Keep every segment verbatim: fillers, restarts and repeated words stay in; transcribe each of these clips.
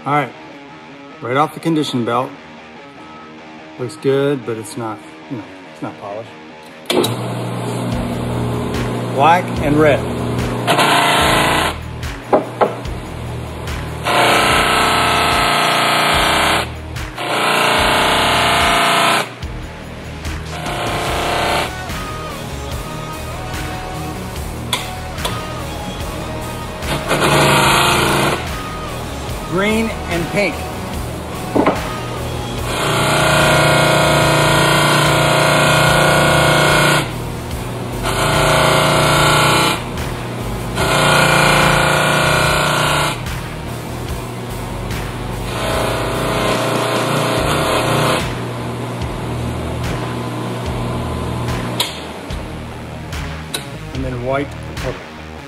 All right, right off the conditioning belt. Looks good, but it's not, you know, it's not polished. Black and red. Green and pink. And then white and purple.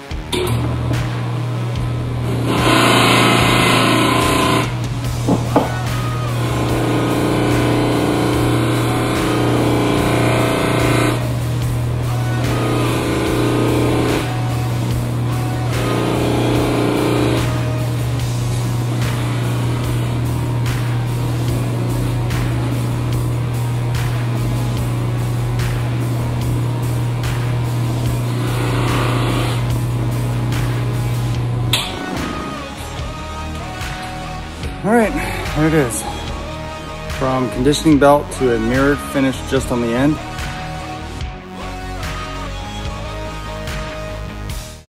All right, there it is. From conditioning belt to a mirrored finish just on the end.